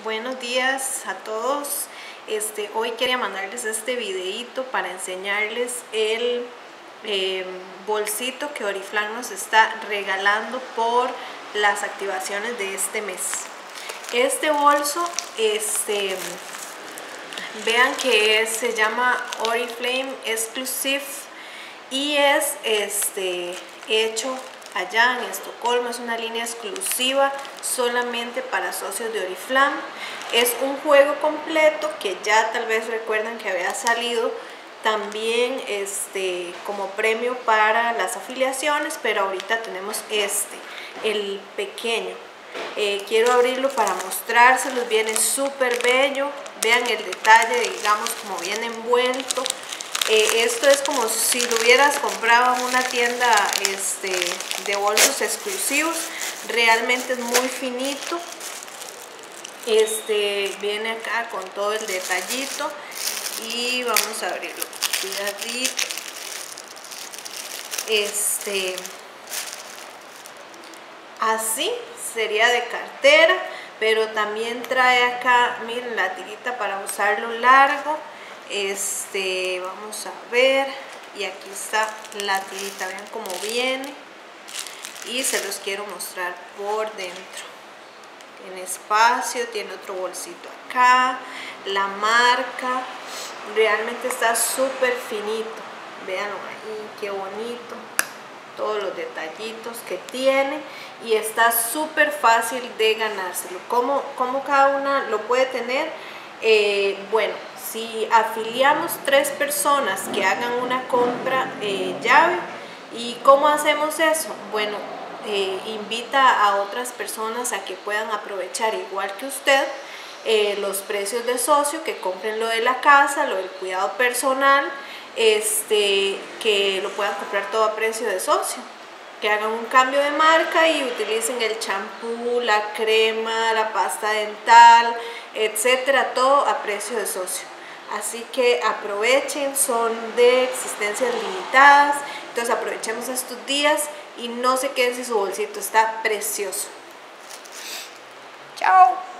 Buenos días a todos. Hoy quería mandarles este videito para enseñarles el bolsito que Oriflame nos está regalando por las activaciones de este mes. Este bolso, vean que se llama Oriflame Exclusive y es hecho allá en Estocolmo. Es una línea exclusiva solamente para socios de Oriflame. Es un juego completo que ya tal vez recuerdan que había salido también como premio para las afiliaciones, pero ahorita tenemos el pequeño. Quiero abrirlo para mostrárselos. Viene súper bello. Vean el detalle, digamos, como viene envuelto. Esto es como si lo hubieras comprado en una tienda de bolsos exclusivos. Realmente es muy finito. Viene acá con todo el detallito y vamos a abrirlo. Cuidadito. Así sería de cartera, pero también trae acá, miren, la tirita para usarlo largo. Vamos a ver, y aquí está la tirita, vean cómo viene, y se los quiero mostrar por dentro. Tiene espacio, tiene otro bolsito acá, la marca, realmente está súper finito. Veanlo ahí, qué bonito, todos los detallitos que tiene, y está súper fácil de ganárselo. ¿Cómo cada una lo puede tener? Bueno, si afiliamos 3 personas que hagan una compra llave, ¿y cómo hacemos eso? Bueno, invita a otras personas a que puedan aprovechar igual que usted los precios de socio, que compren lo de la casa, lo del cuidado personal, que lo puedan comprar todo a precio de socio, que hagan un cambio de marca y utilicen el champú, la crema, la pasta dental, etcétera, todo a precio de socio. Así que aprovechen, son de existencias limitadas, entonces aprovechemos estos días y no se queden sin su bolsito, está precioso. Chao.